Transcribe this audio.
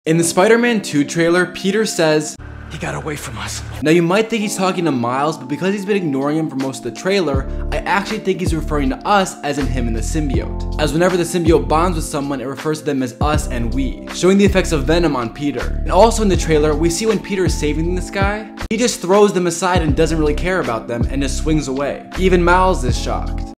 In the Spider-Man 2 trailer, Peter says, "He got away from us." Now you might think he's talking to Miles, but because he's been ignoring him for most of the trailer, I actually think he's referring to us as in him and the symbiote. As whenever the symbiote bonds with someone, it refers to them as us and we, showing the effects of Venom on Peter. And also in the trailer, we see when Peter is saving this guy, he just throws them aside and doesn't really care about them and just swings away. Even Miles is shocked.